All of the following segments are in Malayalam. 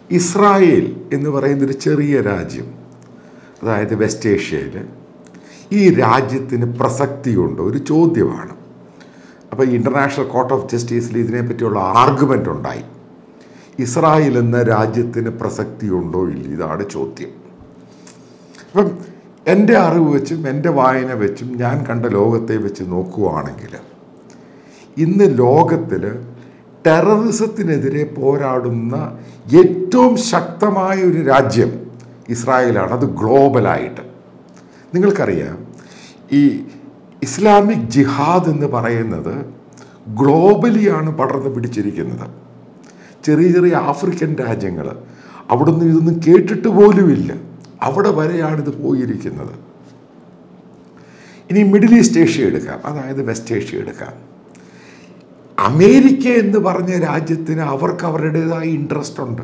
ഇസ്രായേൽ എന്ന് പറയുന്നൊരു ചെറിയ രാജ്യം, അതായത് വെസ്റ്റ് ഏഷ്യയിൽ, ഈ രാജ്യത്തിന് പ്രസക്തിയുണ്ടോ ഒരു ചോദ്യമാണ്. അപ്പോൾ ഇൻ്റർനാഷണൽ കോർട്ട് ഓഫ് ജസ്റ്റിസിൽ ഇതിനെപ്പറ്റിയുള്ള ആർഗ്യുമെൻ്റ് ഉണ്ടായി. ഇസ്രായേൽ എന്ന രാജ്യത്തിന് പ്രസക്തിയുണ്ടോ ഇല്ല, ഇതാണ് ചോദ്യം. അപ്പം എൻ്റെ അറിവ് വെച്ചും എൻ്റെ വായന വെച്ചും ഞാൻ കണ്ട ലോകത്തെ വെച്ച് നോക്കുകയാണെങ്കിൽ ഇന്ന് ലോകത്തിൽ ടെററിസത്തിനെതിരെ പോരാടുന്ന ഏറ്റവും ശക്തമായ ഒരു രാജ്യം ഇസ്രായേലാണ്. അത് ഗ്ലോബലായിട്ട് നിങ്ങൾക്കറിയാം, ഈ ഇസ്ലാമിക് ജിഹാദ് എന്ന് പറയുന്നത് ഗ്ലോബലിയാണ് പടർന്നു പിടിച്ചിരിക്കുന്നത്. ചെറിയ ചെറിയ ആഫ്രിക്കൻ രാജ്യങ്ങൾ അവിടുന്ന് ഇതൊന്നും കേട്ടിട്ട് പോലുമില്ല, അവിടെ വരെയാണിത് പോയിരിക്കുന്നത്. ഇനി മിഡിൽ ഈസ്റ്റ് ഏഷ്യ എടുക്കാം, അതായത് വെസ്റ്റ് ഏഷ്യ എടുക്കാം. അമേരിക്ക എന്ന് പറഞ്ഞ രാജ്യത്തിന് അവർക്ക് അവരുടേതായ ഇൻട്രസ്റ്റ് ഉണ്ട്.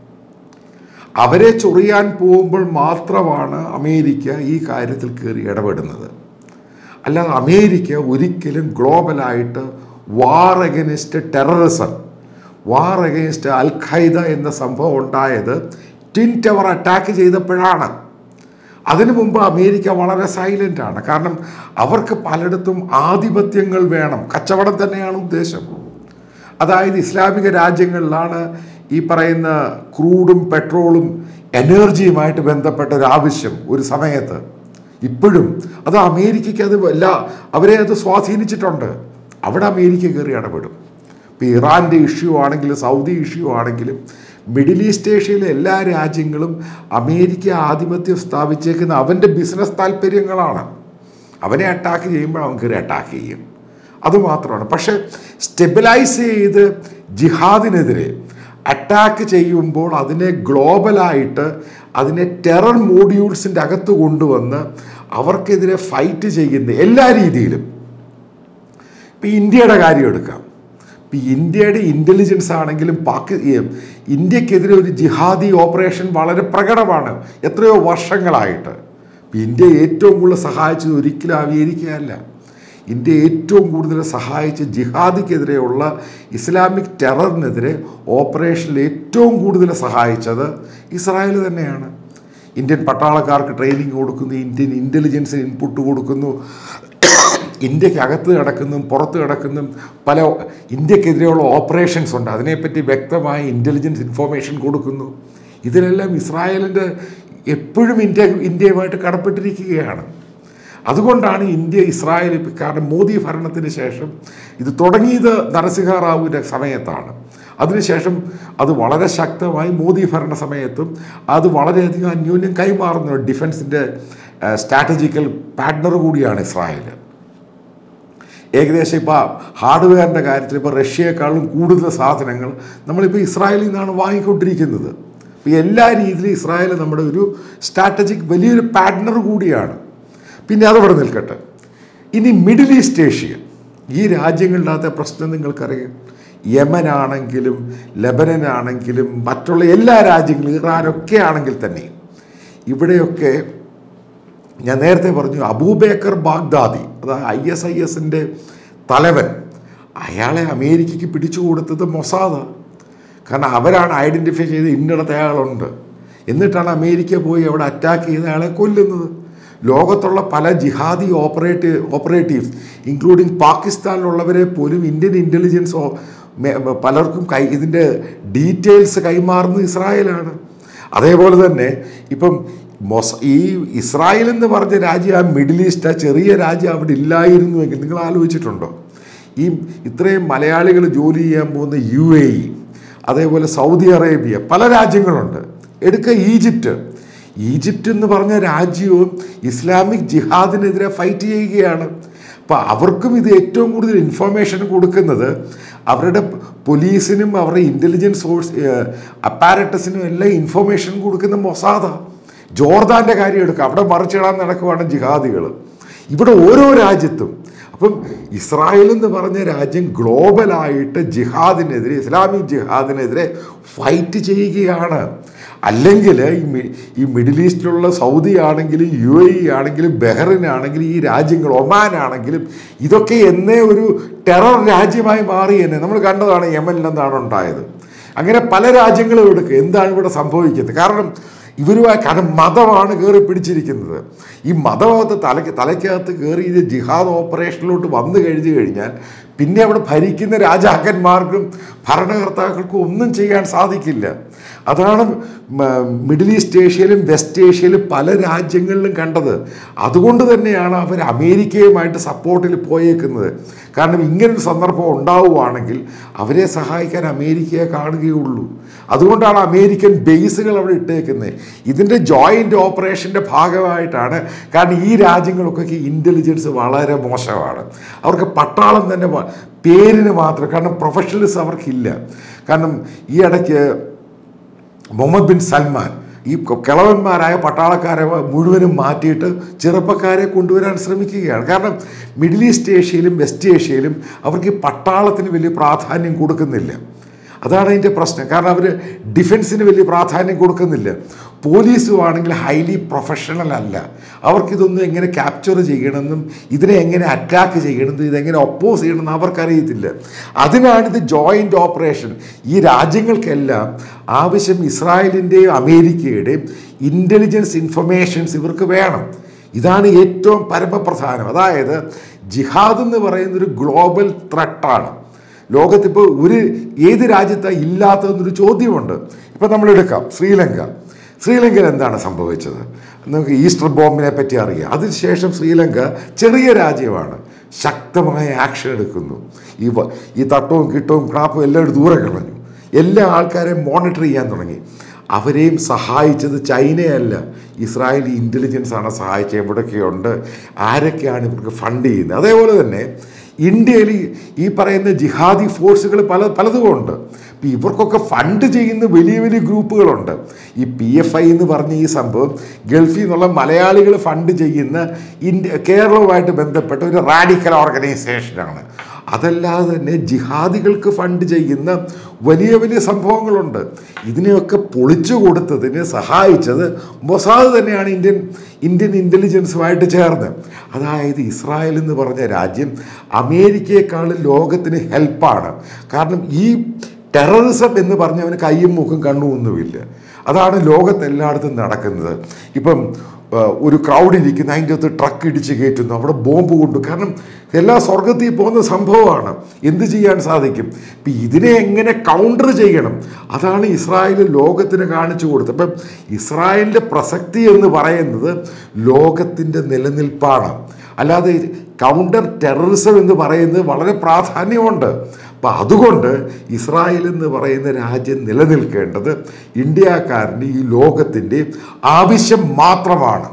അവരെ ചൊറിയാൻ പോകുമ്പോൾ മാത്രമാണ് അമേരിക്ക ഈ കാര്യത്തിൽ കയറി ഇടപെടുന്നത്. അല്ലാതെ അമേരിക്ക ഒരിക്കലും ഗ്ലോബലായിട്ട് war against terrorism, war against al Qaeda എന്ന സംഭവം ഉണ്ടായത് ട്വിൻ ടവർ അറ്റാക്ക് ചെയ്തപ്പോഴാണ്. അതിനു മുമ്പ് അമേരിക്ക വളരെ സൈലൻ്റാണ്. കാരണം അവർക്ക് പലയിടത്തും ആധിപത്യങ്ങൾ വേണം, കച്ചവടം തന്നെയാണ് ഉദ്ദേശം. അതായത് ഇസ്ലാമിക രാജ്യങ്ങളിലാണ് ഈ പറയുന്ന ക്രൂഡും പെട്രോളും എനർജിയുമായിട്ട് ബന്ധപ്പെട്ട ഒരാവശ്യം ഒരു സമയത്ത്. ഇപ്പോഴും അത് അമേരിക്കയ്ക്ക് അത് അവരെ അത് സ്വാധീനിച്ചിട്ടുണ്ട്. അവിടെ അമേരിക്ക കയറി ഇടപെടും. ഇപ്പോൾ ഇറാൻ്റെ ഇഷ്യൂ ആണെങ്കിലും സൗദി ഇഷ്യൂ ആണെങ്കിലും മിഡിൽ ഈസ്റ്റ് ഏഷ്യയിലെ എല്ലാ രാജ്യങ്ങളും അമേരിക്ക ആധിപത്യം സ്ഥാപിച്ചേക്കുന്ന അവൻ്റെ ബിസിനസ് താല്പര്യങ്ങളാണ്. അവനെ അറ്റാക്ക് ചെയ്യുമ്പോൾ അവൻ കയറി അറ്റാക്ക് ചെയ്യും, അതുമാത്രമാണ്. പക്ഷേ സ്റ്റെബിലൈസ് ചെയ്ത് ജിഹാദിനെതിരെ അറ്റാക്ക് ചെയ്യുമ്പോൾ അതിനെ ഗ്ലോബലായിട്ട് അതിനെ ടെറർ മോഡ്യൂൾസിൻ്റെ അകത്ത് കൊണ്ടുവന്ന് അവർക്കെതിരെ ഫൈറ്റ് ചെയ്യുന്ന എല്ലാ രീതിയിലും. ഇപ്പം ഇന്ത്യയുടെ കാര്യം എടുക്കാം. ഇപ്പം ഇന്ത്യയുടെ ഇൻ്റലിജൻസ് ആണെങ്കിലും ഇന്ത്യക്കെതിരെ ഒരു ജിഹാദി ഓപ്പറേഷൻ വളരെ പ്രകടമാണ് എത്രയോ വർഷങ്ങളായിട്ട്. ഇന്ത്യ ഏറ്റവും കൂടുതൽ സഹായിച്ചത് ഒരിക്കലും അമേരിക്കയല്ല. ഇന്ത്യ ഏറ്റവും കൂടുതൽ സഹായിച്ച് ജിഹാദിക്കെതിരെയുള്ള ഇസ്ലാമിക് ടെററിനെതിരെ ഓപ്പറേഷനിൽ ഏറ്റവും കൂടുതൽ സഹായിച്ചത് ഇസ്രായേൽ തന്നെയാണ്. ഇന്ത്യൻ പട്ടാളക്കാർക്ക് ട്രെയിനിങ് കൊടുക്കുന്നു, ഇന്ത്യൻ ഇൻ്റലിജൻസിന് ഇൻപുട്ട് കൊടുക്കുന്നു, ഇന്ത്യക്കകത്ത് കിടക്കുന്നതും പുറത്ത് കിടക്കുന്നതും പല ഇന്ത്യക്കെതിരെയുള്ള ഓപ്പറേഷൻസ് ഉണ്ട്, അതിനെപ്പറ്റി വ്യക്തമായ ഇൻ്റലിജൻസ് ഇൻഫോർമേഷൻ കൊടുക്കുന്നു. ഇതിലെല്ലാം ഇസ്രായേലിൻ്റെ എപ്പോഴും ഇന്ത്യയുമായിട്ട് കടപ്പെട്ടിരിക്കുകയാണ്. അതുകൊണ്ടാണ് ഇന്ത്യ ഇസ്രായേൽ, കാരണം മോദി ഭരണത്തിന് ശേഷം ഇത് തുടങ്ങിയത് നരസിംഹ റാവുവിൻ്റെ സമയത്താണ്. അതിനുശേഷം അത് വളരെ ശക്തമായി മോദി ഭരണ സമയത്തും അത് വളരെയധികം അന്യോന്യം കൈമാറുന്നു. ഡിഫൻസിൻ്റെ സ്ട്രാറ്റജിക്കൽ പാർട്ട്ണർ കൂടിയാണ് ഇസ്രായേൽ. ഏകദേശം ഇപ്പോൾ ഹാർഡ്വെയറിൻ്റെ കാര്യത്തിൽ ഇപ്പോൾ റഷ്യയെക്കാളും കൂടുതൽ സാധനങ്ങൾ നമ്മളിപ്പോൾ ഇസ്രായേലിൽ നിന്നാണ് വാങ്ങിക്കൊണ്ടിരിക്കുന്നത്. ഇപ്പോൾ എല്ലാ രീതിയിലും ഇസ്രായേൽ നമ്മുടെ ഒരു സ്ട്രാറ്റജിക് വലിയൊരു പാർട്ട്ണർ കൂടിയാണ്. പിന്നെ അതവിടെ നിൽക്കട്ടെ. ഇനി മിഡിൽ ഈസ്റ്റ് ഏഷ്യ, ഈ രാജ്യങ്ങളിനകത്തെ പ്രശ്നം നിങ്ങൾക്കറിയാം. യമനാണെങ്കിലും ലെബനനാണെങ്കിലും മറ്റുള്ള എല്ലാ രാജ്യങ്ങളും, ഇറാനൊക്കെ ആണെങ്കിൽ തന്നെ ഇവിടെയൊക്കെ ഞാൻ നേരത്തെ പറഞ്ഞു അബൂബക്കർ ബാഗ്ദാദി, അതായത് ISISൻ്റെ തലവൻ, അയാളെ അമേരിക്കയ്ക്ക് പിടിച്ചു കൊടുത്തത് മൊസാദാണ്. കാരണം അവരാണ് ഐഡൻറ്റിഫൈ ചെയ്ത് ഇന്നിടത്ത് അയാളുണ്ട്, എന്നിട്ടാണ് അമേരിക്ക പോയി അവിടെ അറ്റാക്ക് ചെയ്ത് അയാളെ കൊല്ലുന്നത്. ലോകത്തുള്ള പല ജിഹാദി ഓപ്പറേറ്റീവ്സ് ഇൻക്ലൂഡിങ് പാകിസ്ഥാനിലുള്ളവരെ പോലും ഇന്ത്യൻ ഇൻ്റലിജൻസ് പലർക്കും ഇതിൻ്റെ ഡീറ്റെയിൽസ് കൈമാറുന്നത് ഇസ്രായേലാണ്. അതേപോലെ തന്നെ ഇപ്പം ഈ ഇസ്രായേൽ എന്ന് പറഞ്ഞ രാജ്യം, ആ മിഡിൽ ഈസ്റ്റ്, ആ ചെറിയ രാജ്യം അവിടെ ഇല്ലായിരുന്നുവെങ്കിൽ നിങ്ങൾ ആലോചിച്ചിട്ടുണ്ടോ? ഈ ഇത്രയും മലയാളികൾ ജോലി ചെയ്യാൻ പോകുന്ന UAE, അതേപോലെ സൗദി അറേബ്യ, പല രാജ്യങ്ങളുണ്ട്. എടുക്കുക ഈജിപ്റ്റ് എന്ന് പറഞ്ഞ രാജ്യവും ഇസ്ലാമിക് ജിഹാദിനെതിരെ ഫൈറ്റ് ചെയ്യുകയാണ്. അപ്പോൾ അവർക്കും ഇത് ഏറ്റവും കൂടുതൽ ഇൻഫർമേഷൻ കൊടുക്കുന്നത് അവരുടെ പോലീസിനും അവരുടെ ഇൻ്റലിജൻസ് അപ്പാരറ്റസിനും എല്ലാം ഇൻഫർമേഷൻ കൊടുക്കുന്ന മൊസാദാണ്. ജോർദാൻ്റെ കാര്യം എടുക്കുക, അവിടെ മറിച്ചിടാൻ നടക്കുവാണ് ജിഹാദികൾ. ഇവിടെ ഓരോ രാജ്യത്തും. അപ്പം ഇസ്രായേൽ എന്ന് പറഞ്ഞ രാജ്യം ഗ്ലോബലായിട്ട് ജിഹാദിനെതിരെ, ഇസ്ലാമിക് ജിഹാദിനെതിരെ ഫൈറ്റ് ചെയ്യുകയാണ്. അല്ലെങ്കിൽ ഈ മിഡിൽ ഈസ്റ്റിലുള്ള സൗദി ആണെങ്കിലും UAE ആണെങ്കിലും ബഹ്റിൻ ആണെങ്കിലും ഈ രാജ്യങ്ങൾ, ഒമാൻ ആണെങ്കിലും ഇതൊക്കെ എന്നേ ഒരു ടെറർ രാജ്യമായി മാറി തന്നെ. നമ്മൾ കണ്ടതാണ് യമനിൽ എന്താണ് ഉണ്ടായത്. അങ്ങനെ പല രാജ്യങ്ങളും എടുക്കുക. എന്താണ് ഇവിടെ സംഭവിക്കുന്നത്? കാരണം കാരണം മതമാണ് കയറി പിടിച്ചിരിക്കുന്നത്. ഈ മതഭാഗത്ത് തലയ്ക്കകത്ത് കയറി ഇത് ജിഹാദ് ഓപ്പറേഷനിലോട്ട് വന്നു കഴിഞ്ഞാൽ പിന്നെ അവിടെ ഭരിക്കുന്ന രാജാക്കന്മാർക്കും ഭരണകർത്താക്കൾക്കും ഒന്നും ചെയ്യാൻ സാധിക്കില്ല. അതാണ് മിഡിൽ ഈസ്റ്റ് ഏഷ്യയിലും വെസ്റ്റ് ഏഷ്യയിലും പല രാജ്യങ്ങളിലും കണ്ടത്. അതുകൊണ്ട് തന്നെയാണ് അവർ അമേരിക്കയുമായിട്ട് സപ്പോർട്ടിൽ പോയേക്കുന്നത്. കാരണം ഇങ്ങനൊരു സന്ദർഭം ഉണ്ടാവുകയാണെങ്കിൽ അവരെ സഹായിക്കാൻ അമേരിക്കയെ കാണുകയുള്ളൂ. അതുകൊണ്ടാണ് അമേരിക്കൻ ബേസുകൾ അവിടെ ഇട്ടേക്കുന്നത്. ഇതിൻ്റെ ജോയിൻ്റ് ഓപ്പറേഷൻ്റെ ഭാഗമായിട്ടാണ്. കാരണം ഈ രാജ്യങ്ങൾക്കൊക്കെ ഇൻ്റലിജൻസ് വളരെ മോശമാണ്. അവർക്ക് പട്ടാളം തന്നെ പേരിന് മാത്രം, കാരണം പ്രൊഫഷണൽസ് അവർക്കില്ല. കാരണം ഈ ഇടയ്ക്ക് മുഹമ്മദ് ബിൻ സൽമാൻ ഈ കിളവന്മാരായ പട്ടാളക്കാരെ മുഴുവനും മാറ്റിയിട്ട് ചെറുപ്പക്കാരെ കൊണ്ടുവരാൻ ശ്രമിക്കുകയാണ്. കാരണം മിഡിൽ ഈസ്റ്റ് ഏഷ്യയിലും വെസ്റ്റ് ഏഷ്യയിലും അവർക്ക് ഈ പട്ടാളത്തിന് വലിയ പ്രാധാന്യം കൊടുക്കുന്നില്ല. അതാണ് അതിൻ്റെ പ്രശ്നം. കാരണം അവർ ഡിഫൻസിന് വലിയ പ്രാധാന്യം കൊടുക്കുന്നില്ല. പോലീസും ആണെങ്കിൽ ഹൈലി പ്രൊഫഷണൽ അല്ല. അവർക്കിതൊന്നും എങ്ങനെ ക്യാപ്ചർ ചെയ്യണമെന്നും ഇതിനെ എങ്ങനെ അറ്റാക്ക് ചെയ്യണമെന്നും ഇതെങ്ങനെ ഒപ്പോസ് ചെയ്യണമെന്നും അവർക്കറിയത്തില്ല. അതിനാണിത് ജോയിൻ്റ് ഓപ്പറേഷൻ. ഈ രാജ്യങ്ങൾക്കെല്ലാം ആവശ്യം ഇസ്രായേലിൻ്റെയും അമേരിക്കയുടെയും ഇൻ്റലിജൻസ് ഇൻഫർമേഷൻസ് ഇവർക്ക് വേണം. ഇതാണ് ഏറ്റവും പരമപ്രധാനം. അതായത് ജിഹാദ് എന്ന് പറയുന്നൊരു ഗ്ലോബൽ ത്രെട്ടാണ്. ലോകത്തിപ്പോൾ ഏത് രാജ്യത്താണ് ഇല്ലാത്തതെന്നൊരു ചോദ്യമുണ്ട്. ഇപ്പം നമ്മളെടുക്കാം ശ്രീലങ്കയിൽ എന്താണ് സംഭവിച്ചത്? നമുക്ക് ഈസ്റ്റർ ബോംബിനെ പറ്റി അറിയാം. അതിനുശേഷം ശ്രീലങ്ക ചെറിയ രാജ്യമാണ്, ശക്തമായ ആക്ഷൻ എടുക്കുന്നു. ഈ തട്ടവും കിട്ടവും ക്രാപ്പും എല്ലാവരും ദൂരെ കളഞ്ഞു. എല്ലാ ആൾക്കാരെയും മോണിറ്റർ ചെയ്യാൻ തുടങ്ങി. അവരെയും സഹായിച്ചത് ചൈനയല്ല, ഇസ്രായേലി ഇൻ്റലിജൻസാണ് സഹായിച്ചത്. എവിടെയൊക്കെയുണ്ട്, ആരൊക്കെയാണ് ഇവർക്ക് ഫണ്ട് ചെയ്യുന്നത്. അതേപോലെ തന്നെ ഇന്ത്യയിൽ ഈ പറയുന്ന ജിഹാദി ഫോഴ്സുകൾ പലതുമുണ്ട്. ഇപ്പം ഇവർക്കൊക്കെ ഫണ്ട് ചെയ്യുന്ന വലിയ വലിയ ഗ്രൂപ്പുകളുണ്ട്. ഈ PFI എന്ന് പറഞ്ഞ ഈ സംഭവം ഗൾഫിൽ നിന്നുള്ള മലയാളികൾ ഫണ്ട് ചെയ്യുന്ന കേരളവുമായിട്ട് ബന്ധപ്പെട്ട ഒരു റാഡിക്കൽ ഓർഗനൈസേഷനാണ്. അതല്ലാതെ തന്നെ ജിഹാദികൾക്ക് ഫണ്ട് ചെയ്യുന്ന വലിയ വലിയ സംഭവങ്ങളുണ്ട്. ഇതിനെയൊക്കെ പൊളിച്ചു കൊടുത്തതിന് സഹായിച്ചത് മൊസാദ് തന്നെയാണ്, ഇന്ത്യൻ ഇൻ്റലിജൻസുമായിട്ട് ചേർന്ന്. അതായത് ഇസ്രായേൽ എന്ന് പറഞ്ഞ രാജ്യം അമേരിക്കയെക്കാളും ലോകത്തിന് ഹെൽപ്പാണ്. കാരണം ഈ ടെററിസം എന്ന് പറഞ്ഞവന് കയ്യും മൂക്കും കണ്ണുമൊന്നുമില്ല. അതാണ് ലോകത്തെല്ലായിടത്തും നടക്കുന്നത്. ഇപ്പം ഒരു ക്രൗഡ് ഇരിക്കുന്ന, അതിൻ്റെ അകത്ത് ട്രക്ക് ഇടിച്ച് കയറ്റുന്നു, അവിടെ ബോംബ് കൊണ്ടു. കാരണം എല്ലാ സ്വർഗത്തിൽ പോകുന്ന സംഭവമാണ്. എന്ത് ചെയ്യാൻ സാധിക്കും? ഇപ്പം ഇതിനെ എങ്ങനെ കൗണ്ടർ ചെയ്യണം, അതാണ് ഇസ്രായേൽ ലോകത്തിന് കാണിച്ചു കൊടുത്തത്. അപ്പം ഇസ്രായേലിൻ്റെ പ്രസക്തി എന്ന് പറയുന്നത് ലോകത്തിൻ്റെ നിലനിൽപ്പാണ്. അല്ലാതെ കൗണ്ടർ ടെററിസം എന്ന് പറയുന്നത് വളരെ പ്രാധാന്യമുണ്ട്. അപ്പം അതുകൊണ്ട് ഇസ്രായേൽ എന്ന് പറയുന്ന രാജ്യം നിലനിൽക്കേണ്ടത് ഇന്ത്യക്കാരൻ്റെ ഈ ലോകത്തിൻ്റെ ആവശ്യം മാത്രമാണ്.